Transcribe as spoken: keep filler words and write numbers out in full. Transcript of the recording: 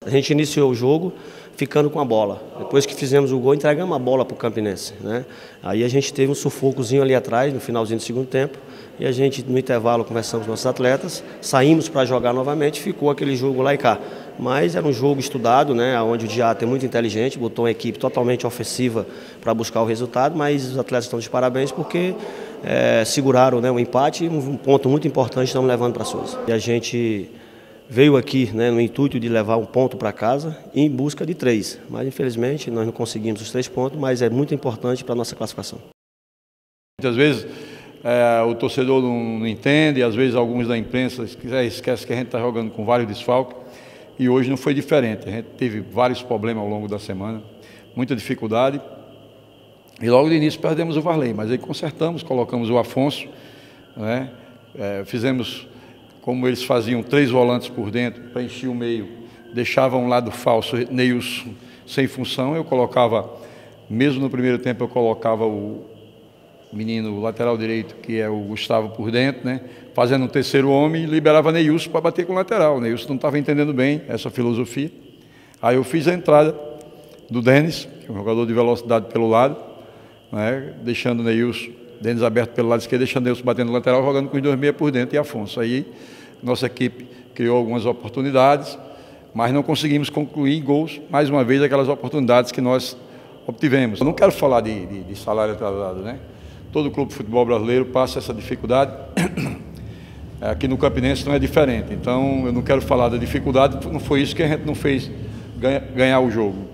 A gente iniciou o jogo ficando com a bola. Depois que fizemos o gol, entregamos a bola para o Campinense, né? Aí a gente teve um sufocozinho ali atrás, no finalzinho do segundo tempo, e a gente, no intervalo, conversamos com nossos atletas, saímos para jogar novamente, ficou aquele jogo lá e cá. Mas era um jogo estudado, né, onde o Diato é muito inteligente, botou uma equipe totalmente ofensiva para buscar o resultado, mas os atletas estão de parabéns porque é, seguraram, né, o empate, um ponto muito importante estamos levando para Souza. E a gente veio aqui, né, no intuito de levar um ponto para casa em busca de três, mas infelizmente nós não conseguimos os três pontos, mas é muito importante para a nossa classificação. Muitas vezes é, o torcedor não, não entende, às vezes alguns da imprensa esquecem que a gente está jogando com vários desfalques e hoje não foi diferente. A gente teve vários problemas ao longo da semana, muita dificuldade e logo de início perdemos o Varley, mas aí consertamos, colocamos o Afonso, né, é, fizemos como eles faziam três volantes por dentro, para encher o meio, deixavam um lado falso, Neilson sem função, eu colocava, mesmo no primeiro tempo, eu colocava o menino lateral direito, que é o Gustavo por dentro, né, fazendo um terceiro homem, e liberava Neilson para bater com o lateral. Neilson não estava entendendo bem essa filosofia. Aí eu fiz a entrada do Denis, que é um jogador de velocidade pelo lado, né, deixando o Neilson, Denis aberto pelo lado esquerdo, deixando Neilson batendo no lateral, jogando com os dois meia por dentro e Afonso. Aí nossa equipe criou algumas oportunidades, mas não conseguimos concluir em gols, mais uma vez, aquelas oportunidades que nós obtivemos. Eu não quero falar de, de, de salário atrasado, né? Todo clube de futebol brasileiro passa essa dificuldade. Aqui no Campinense não é diferente. Então, eu não quero falar da dificuldade, não foi isso que a gente não fez ganha, ganhar o jogo.